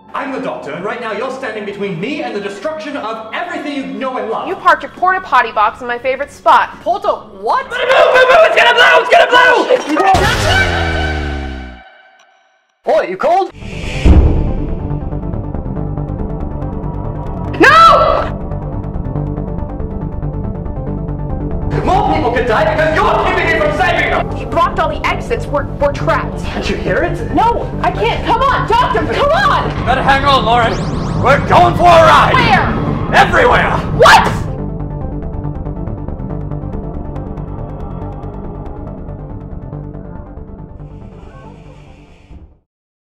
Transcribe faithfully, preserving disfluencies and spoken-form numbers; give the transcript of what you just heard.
I'm the doctor, and right now you're standing between me and the destruction of everything you know and love. You parked your porta potty box in my favorite spot. Porta what? Move, move, move! It's gonna blow! It's gonna blow! Oh, you cold? No! More people could die because you're keeping me from saving them! He blocked all the exits. We're, we're trapped. Can't you hear it? No, I can't. Come on, doctor, come on! Better hang on, Lauryn. We're going for a ride! Where? Everywhere! What?